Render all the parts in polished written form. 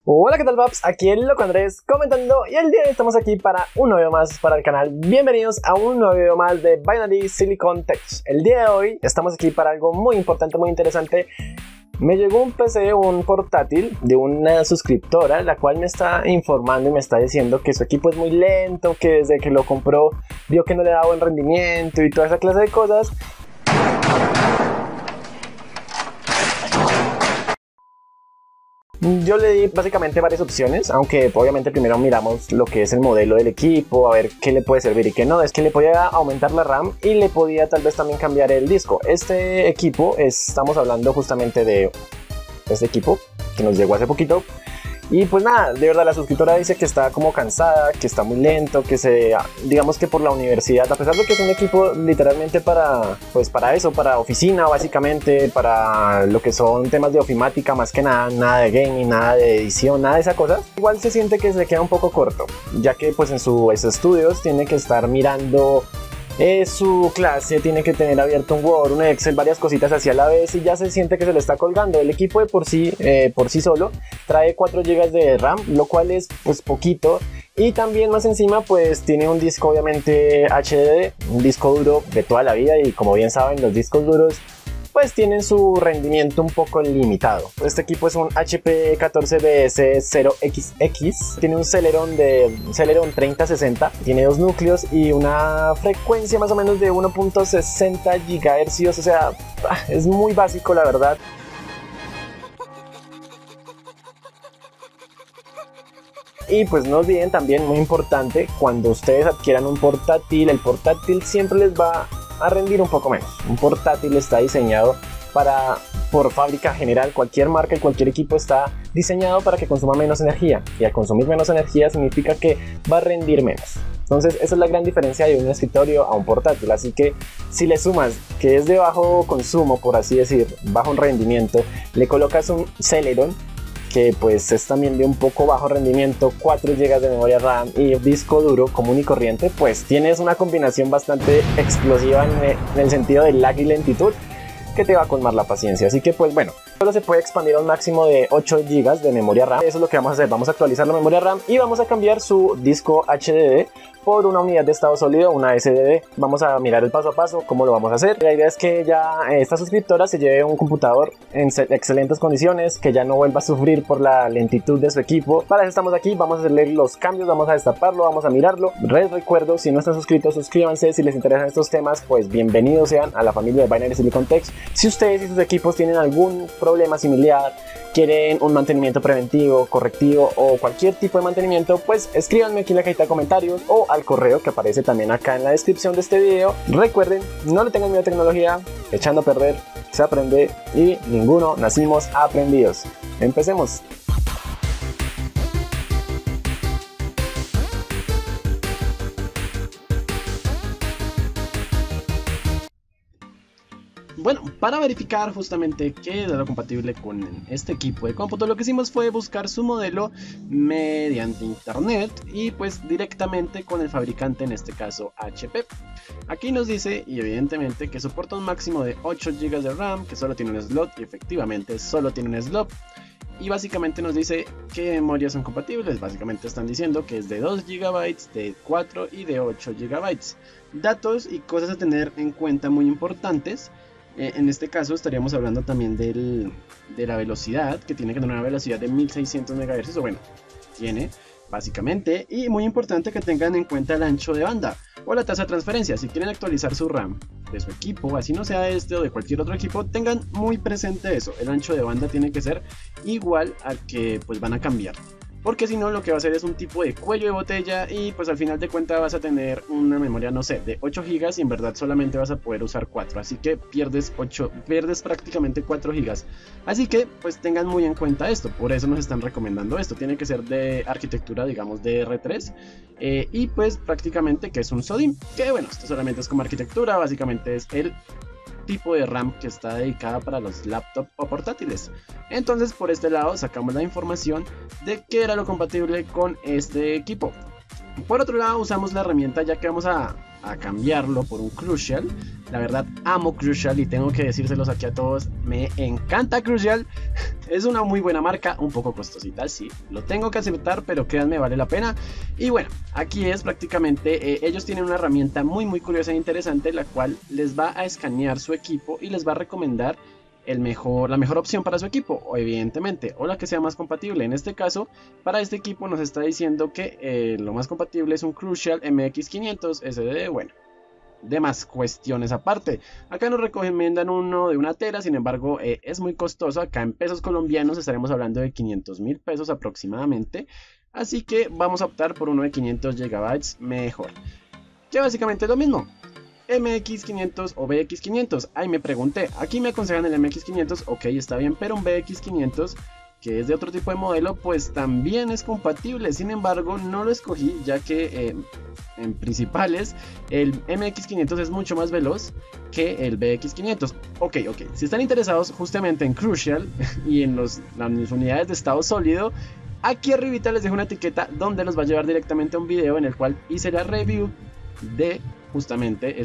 Hola, ¿qué tal, paps? Aquí el Loco Andrés comentando y el día de hoy estamos aquí para un nuevo video más para el canal. Bienvenidos a un nuevo video más de Binary Silicon Tech. El día de hoy estamos aquí para algo muy importante, muy interesante. Me llegó un PC, un portátil de una suscriptora, la cual me está informando y me está diciendo que su equipo es muy lento, que desde que lo compró vio que no le daba buen rendimiento y toda esa clase de cosas. Yo le di básicamente varias opciones, aunque obviamente primero miramos lo que es el modelo del equipo, a ver qué le puede servir y qué no. Es que le podía aumentar la RAM y le podía tal vez también cambiar el disco. Este equipo, estamos hablando justamente de este equipo que nos llegó hace poquito. Y pues nada, de verdad la suscriptora dice que está como cansada, que está muy lento, que digamos que por la universidad, a pesar de que es un equipo literalmente para eso, para oficina básicamente, para lo que son temas de ofimática más que nada, nada de gaming, nada de edición, nada de esas cosas, igual se siente que se queda un poco corto, ya que pues en sus estudios tiene que estar mirando su clase, tiene que tener abierto un Word, un Excel, varias cositas así a la vez y ya se siente que se le está colgando. El equipo de por sí solo trae 4 GB de RAM, lo cual es pues poquito, y también más encima pues tiene un disco obviamente HDD, un disco duro de toda la vida, y como bien saben los discos duros pues tienen su rendimiento un poco limitado. Este equipo es un HP 14BS0XX, tiene un Celeron 3060, tiene 2 núcleos y una frecuencia más o menos de 1.60 GHz, o sea, es muy básico la verdad. Y pues no olviden también, muy importante, cuando ustedes adquieran un portátil, el portátil siempre les va a rendir un poco menos. Un portátil está diseñado por fábrica general, cualquier marca y cualquier equipo está diseñado para que consuma menos energía, y al consumir menos energía significa que va a rendir menos. Entonces esa es la gran diferencia de un escritorio a un portátil. Así que si le sumas que es de bajo consumo, por así decir, bajo rendimiento, le colocas un Celeron que pues es también de un poco bajo rendimiento, 4 GB de memoria RAM y disco duro común y corriente, pues tienes una combinación bastante explosiva en el sentido de lag y lentitud que te va a colmar la paciencia. Así que pues bueno, solo se puede expandir a un máximo de 8 GB de memoria RAM. Eso es lo que vamos a hacer, vamos a actualizar la memoria RAM y vamos a cambiar su disco HDD por una unidad de estado sólido, una SSD. Vamos a mirar el paso a paso cómo lo vamos a hacer. La idea es que ya esta suscriptora se lleve un computador en excelentes condiciones, que ya no vuelva a sufrir por la lentitud de su equipo. Para eso estamos aquí, vamos a hacerle los cambios, vamos a destaparlo, vamos a mirarlo. Les recuerdo, si no están suscritos, suscríbanse. Si les interesan estos temas, pues bienvenidos sean a la familia de Binary Silicon Tech. Si ustedes y sus equipos tienen algún problema similar, quieren un mantenimiento preventivo, correctivo o cualquier tipo de mantenimiento, pues escríbanme aquí en la cajita de comentarios o al correo que aparece también acá en la descripción de este video. Recuerden, no le tengan miedo a tecnología, echando a perder se aprende y ninguno nacimos aprendidos. Empecemos. Bueno, para verificar justamente que era compatible con este equipo de cómputo, lo que hicimos fue buscar su modelo mediante internet y pues directamente con el fabricante, en este caso HP. Aquí nos dice, y evidentemente, que soporta un máximo de 8 GB de RAM, que solo tiene un slot, y efectivamente solo tiene un slot. Y básicamente nos dice qué memorias son compatibles. Básicamente están diciendo que es de 2 GB, de 4 y de 8 GB. Datos y cosas a tener en cuenta muy importantes. En este caso estaríamos hablando también de la velocidad, que tiene que tener una velocidad de 1600 MHz, o bueno, tiene básicamente. Y muy importante que tengan en cuenta el ancho de banda o la tasa de transferencia. Si quieren actualizar su RAM de su equipo, así no sea este o de cualquier otro equipo, tengan muy presente eso. El ancho de banda tiene que ser igual al que pues van a cambiar, porque si no lo que va a hacer es un tipo de cuello de botella y pues al final de cuentas vas a tener una memoria, no sé, de 8 GB y en verdad solamente vas a poder usar 4, así que pierdes prácticamente 4 GB. Así que pues tengan muy en cuenta esto, por eso nos están recomendando esto. Tiene que ser de arquitectura, digamos, de R3 y pues prácticamente que es un SODIMM, que bueno, esto solamente es como arquitectura, básicamente es el tipo de RAM que está dedicada para los laptops o portátiles. Entonces por este lado sacamos la información de qué era lo compatible con este equipo. Por otro lado usamos la herramienta, ya que vamos a a cambiarlo por un Crucial. La verdad amo Crucial y tengo que decírselos aquí a todos, me encanta Crucial. Es una muy buena marca, un poco costosita, sí, lo tengo que aceptar, pero créanme, vale la pena. Y bueno, aquí es prácticamente, ellos tienen una herramienta muy curiosa e interesante, la cual les va a escanear su equipo y les va a recomendar la mejor opción para su equipo, o evidentemente, o la que sea más compatible. En este caso, para este equipo nos está diciendo que lo más compatible es un Crucial MX500 SSD, bueno. Demás cuestiones aparte. Acá nos recomiendan uno de 1 tera, sin embargo es muy costoso. Acá en pesos colombianos estaremos hablando de 500.000 pesos aproximadamente. Así que vamos a optar por uno de 500 GB mejor. Que básicamente es lo mismo. MX500 o BX500. Ahí me pregunté. Aquí me aconsejan el MX500. Ok, está bien, pero un BX500, que es de otro tipo de modelo, pues también es compatible. Sin embargo, no lo escogí ya que en principales el MX500 es mucho más veloz que el BX500. Ok, si están interesados justamente en Crucial y en las unidades de estado sólido, aquí arribita les dejo una etiqueta donde los va a llevar directamente a un video en el cual hice la review de justamente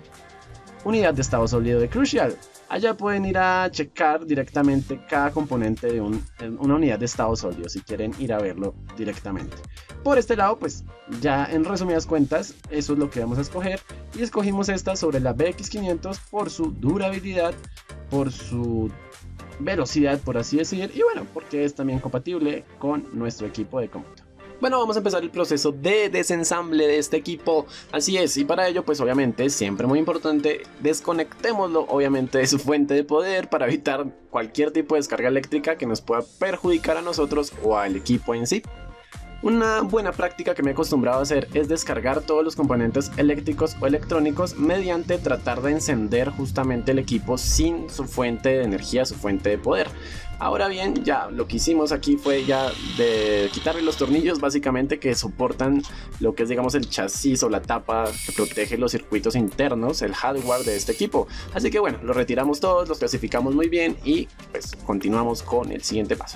unidad de estado sólido de Crucial. Allá pueden ir a checar directamente cada componente de una unidad de estado sólido si quieren ir a verlo directamente. Por este lado, pues ya en resumidas cuentas, eso es lo que vamos a escoger. Y escogimos esta sobre la BX500 por su durabilidad, por su velocidad, por así decir, y bueno, porque es también compatible con nuestro equipo de cómputo. Bueno, vamos a empezar el proceso de desensamble de este equipo, así es, y para ello pues obviamente, siempre muy importante, desconectémoslo obviamente de su fuente de poder para evitar cualquier tipo de descarga eléctrica que nos pueda perjudicar a nosotros o al equipo en sí. Una buena práctica que me he acostumbrado a hacer es descargar todos los componentes eléctricos o electrónicos mediante tratar de encender justamente el equipo sin su fuente de energía, su fuente de poder. Ahora bien, ya lo que hicimos aquí fue ya de quitarle los tornillos básicamente que soportan lo que es, digamos, el chasis o la tapa que protege los circuitos internos, el hardware de este equipo. Así que bueno, los retiramos todos, los clasificamos muy bien y pues continuamos con el siguiente paso.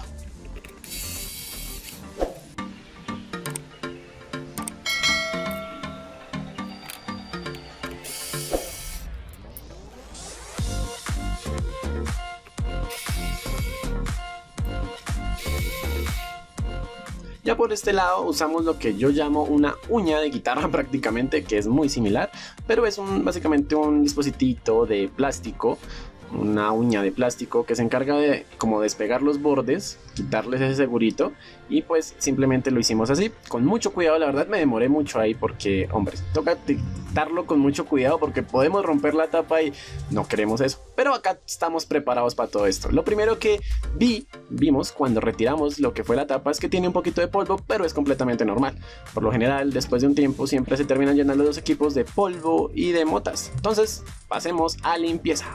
Ya por este lado usamos lo que yo llamo una uña de guitarra prácticamente, que es muy similar, pero es básicamente un dispositivo de plástico, una uña de plástico que se encarga de como despegar los bordes, quitarles ese segurito y pues simplemente lo hicimos así, con mucho cuidado. La verdad me demoré mucho ahí porque, hombre, toca quitarlo con mucho cuidado porque podemos romper la tapa y no queremos eso, pero acá estamos preparados para todo esto. Lo primero que vimos cuando retiramos lo que fue la tapa es que tiene un poquito de polvo, pero es completamente normal. Por lo general, después de un tiempo siempre se terminan llenando los equipos de polvo y de motas. Entonces pasemos a limpieza.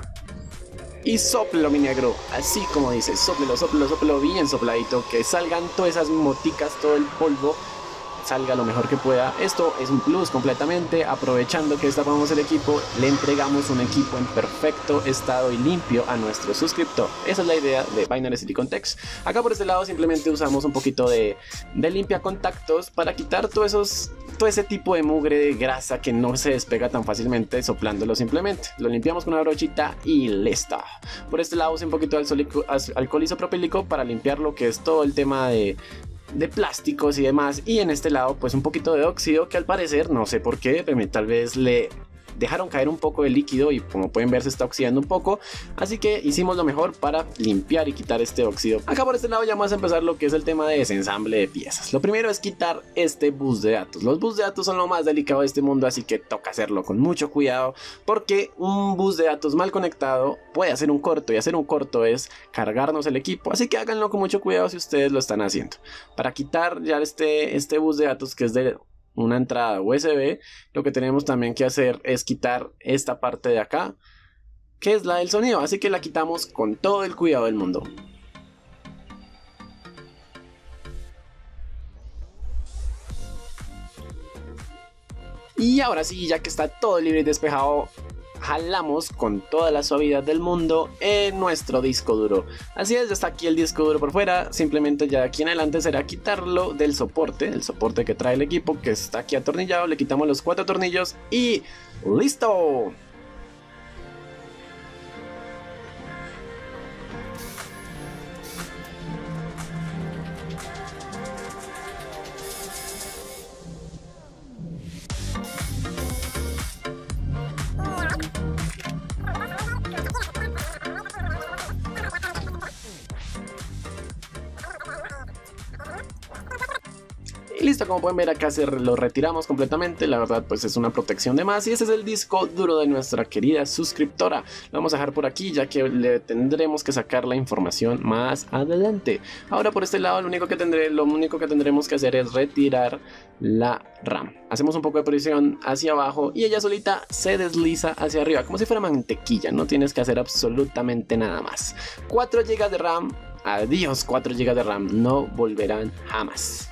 Y sóplelo, mi negro, así como dice, sóplelo bien sopladito, que salgan todas esas moticas, todo el polvo, salga lo mejor que pueda. Esto es un plus completamente. Aprovechando que destapamos el equipo, le entregamos un equipo en perfecto estado y limpio a nuestro suscriptor. Esa es la idea de Binary Silicon Techs. Acá por este lado simplemente usamos un poquito de limpia contactos para quitar todo ese tipo de mugre, de grasa que no se despega tan fácilmente soplándolo simplemente. Lo limpiamos con una brochita y listo. Por este lado usé un poquito de alcohol isopropílico para limpiar lo que es todo el tema de plásticos y demás, y en este lado pues un poquito de óxido que al parecer, no sé por qué, tal vez le dejaron caer un poco de líquido y como pueden ver se está oxidando un poco, así que hicimos lo mejor para limpiar y quitar este óxido. Acá por este lado ya vamos a empezar lo que es el tema de desensamble de piezas. Lo primero es quitar este bus de datos. Los bus de datos son lo más delicado de este mundo, así que toca hacerlo con mucho cuidado porque un bus de datos mal conectado puede hacer un corto, y hacer un corto es cargarnos el equipo, así que háganlo con mucho cuidado si ustedes lo están haciendo. Para quitar ya este bus de datos, que es de una entrada USB, lo que tenemos también que hacer es quitar esta parte de acá, que es la del sonido, así que la quitamos con todo el cuidado del mundo. Y ahora sí, ya que está todo libre y despejado, jalamos con toda la suavidad del mundo en nuestro disco duro. Así es, ya está aquí el disco duro por fuera, simplemente ya aquí en adelante será quitarlo del soporte, el soporte que trae el equipo que está aquí atornillado, le quitamos los 4 tornillos y ¡listo! Y listo, como pueden ver acá lo retiramos completamente, la verdad pues es una protección de más y ese es el disco duro de nuestra querida suscriptora. Lo vamos a dejar por aquí ya que le tendremos que sacar la información más adelante. Ahora por este lado lo único que tendremos que hacer es retirar la RAM. Hacemos un poco de presión hacia abajo y ella solita se desliza hacia arriba como si fuera mantequilla, no tienes que hacer absolutamente nada más. 4 GB de RAM, adiós 4 GB de RAM, no volverán jamás.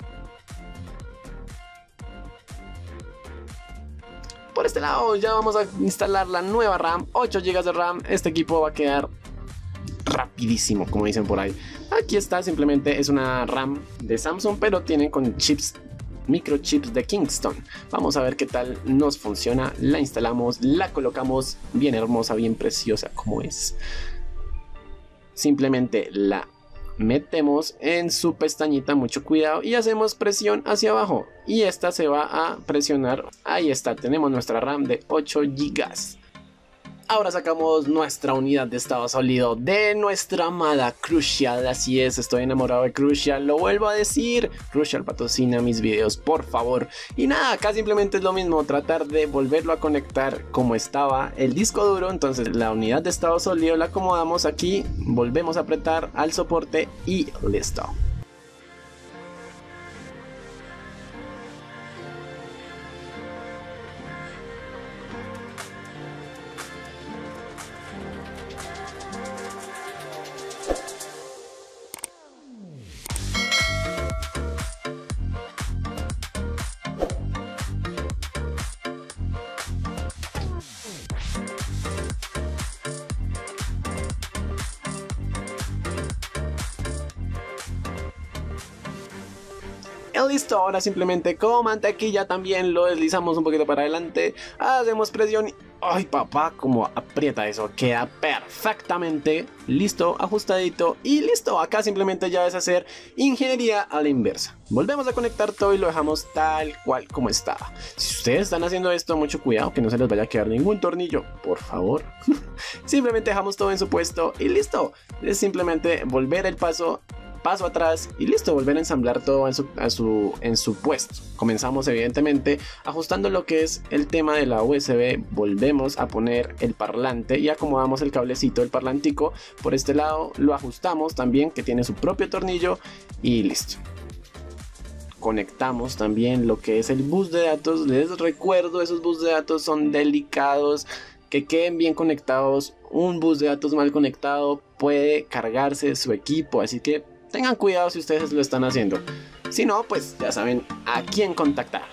Por este lado ya vamos a instalar la nueva RAM, 8 GB de RAM. Este equipo va a quedar rapidísimo, como dicen por ahí. Aquí está, simplemente es una RAM de Samsung, pero tiene con chips, microchips de Kingston. Vamos a ver qué tal nos funciona. La instalamos, la colocamos bien hermosa, bien preciosa como es. Simplemente la metemos en su pestañita, mucho cuidado, y hacemos presión hacia abajo y esta se va a presionar. Ahí está, tenemos nuestra RAM de 8 GB. Ahora sacamos nuestra unidad de estado sólido de nuestra amada Crucial. Así es, estoy enamorado de Crucial, lo vuelvo a decir. Crucial patrocina mis videos, por favor. Y nada, acá simplemente es lo mismo, tratar de volverlo a conectar como estaba el disco duro. Entonces la unidad de estado sólido la acomodamos aquí, volvemos a apretar al soporte y listo. Listo, ahora simplemente como mantequilla también lo deslizamos un poquito para adelante, hacemos presión y... ¡ay papá! Como aprieta eso, queda perfectamente listo, ajustadito y listo. Acá simplemente ya es hacer ingeniería a la inversa. Volvemos a conectar todo y lo dejamos tal cual como estaba. Si ustedes están haciendo esto, mucho cuidado que no se les vaya a quedar ningún tornillo, por favor. Simplemente dejamos todo en su puesto y listo. Es simplemente volver el paso atrás y listo, volver a ensamblar todo en su puesto. Comenzamos evidentemente ajustando lo que es el tema de la USB, volvemos a poner el parlante y acomodamos el cablecito del parlantico. Por este lado lo ajustamos también, que tiene su propio tornillo, y listo. Conectamos también lo que es el bus de datos. Les recuerdo, esos bus de datos son delicados, que queden bien conectados. Un bus de datos mal conectado puede cargarse su equipo, así que tengan cuidado si ustedes lo están haciendo. Si no, pues ya saben a quién contactar.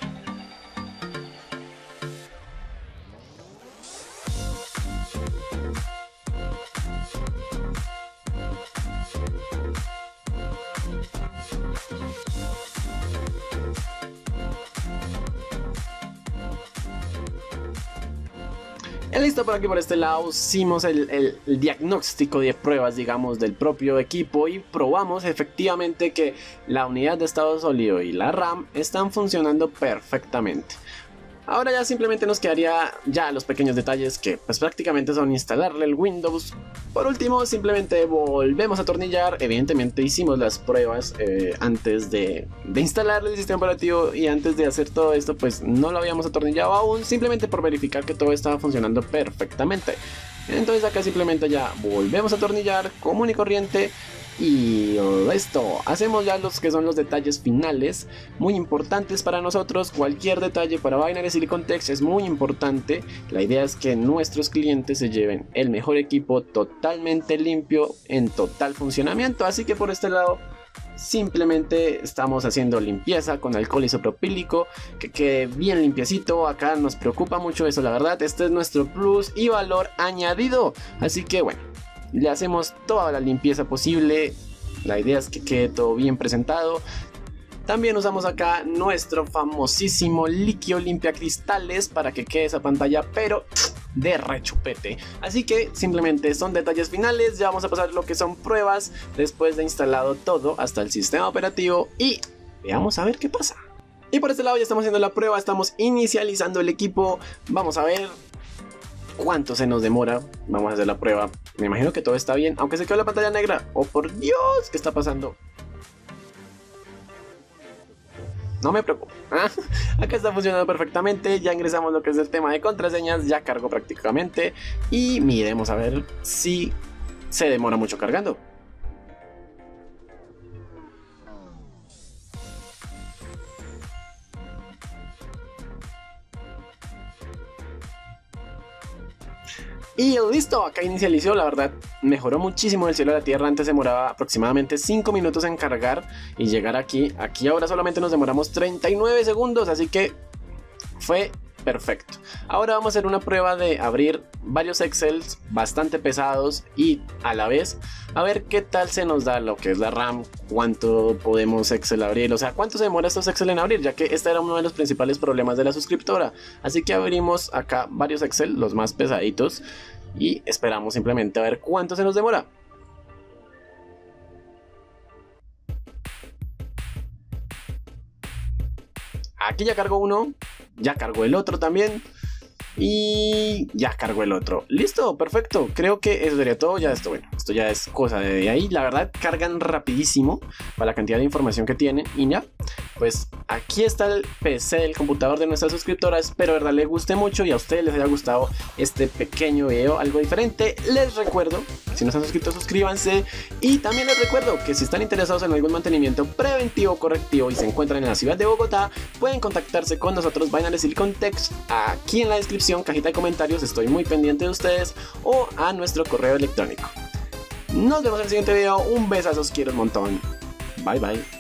Listo, por aquí por este lado hicimos el diagnóstico de pruebas, digamos, del propio equipo y probamos efectivamente que la unidad de estado sólido y la RAM están funcionando perfectamente. Ahora ya simplemente nos quedaría ya los pequeños detalles, que pues prácticamente son instalarle el Windows. Por último, simplemente volvemos a atornillar. Evidentemente hicimos las pruebas antes de instalarle el sistema operativo, y antes de hacer todo esto pues no lo habíamos atornillado aún, simplemente por verificar que todo estaba funcionando perfectamente. Entonces acá simplemente ya volvemos a atornillar común y corriente. Y listo, hacemos ya los que son los detalles finales, muy importantes para nosotros. Cualquier detalle para Binary Silicon Text es muy importante. La idea es que nuestros clientes se lleven el mejor equipo totalmente limpio, en total funcionamiento. Así que por este lado simplemente estamos haciendo limpieza con alcohol isopropílico, que quede bien limpiecito. Acá nos preocupa mucho eso, la verdad. Este es nuestro plus y valor añadido. Así que bueno, le hacemos toda la limpieza posible. La idea es que quede todo bien presentado. También usamos acá nuestro famosísimo líquido limpia cristales para que quede esa pantalla pero de rechupete. Así que simplemente son detalles finales. Ya vamos a pasar lo que son pruebas después de instalado todo hasta el sistema operativo y veamos a ver qué pasa. Y por este lado ya estamos haciendo la prueba, estamos inicializando el equipo. Vamos a ver cuánto se nos demora. Vamos a hacer la prueba. Me imagino que todo está bien, aunque se quedó la pantalla negra. Oh por Dios, ¿qué está pasando? No me preocupo. Acá está funcionando perfectamente. Ya ingresamos lo que es el tema de contraseñas. Ya cargó prácticamente. Y miremos a ver si se demora mucho cargando. Y listo, acá inicializó, la verdad mejoró muchísimo el cielo a la tierra. Antes demoraba aproximadamente 5 minutos en cargar y llegar aquí. Aquí ahora solamente nos demoramos 39 segundos, así que fue perfecto. Ahora vamos a hacer una prueba de abrir varios Excels bastante pesados y a la vez a ver qué tal se nos da lo que es la RAM, cuánto podemos Excel abrir, o sea, cuánto se demora estos Excel en abrir, ya que este era uno de los principales problemas de la suscriptora. Así que abrimos acá varios Excel, los más pesaditos, y esperamos simplemente a ver cuánto se nos demora. Aquí ya cargó uno, ya cargó el otro también y ya cargó el otro. Listo, perfecto. Creo que eso sería todo. Ya esto, bueno, esto ya es cosa de ahí. La verdad, cargan rapidísimo para la cantidad de información que tienen. Y ya, pues aquí está el PC, el computador de nuestras suscriptoras. Espero de verdad les guste mucho y a ustedes les haya gustado este pequeño video, algo diferente. Les recuerdo, si no están suscritos, suscríbanse. Y también les recuerdo que si están interesados en algún mantenimiento preventivo o correctivo y se encuentran en la ciudad de Bogotá, pueden contactarse con nosotros, vayan a Silicon Tech aquí en la descripción, cajita de comentarios, estoy muy pendiente de ustedes, o a nuestro correo electrónico. Nos vemos en el siguiente video, un besazo, os quiero un montón, bye bye.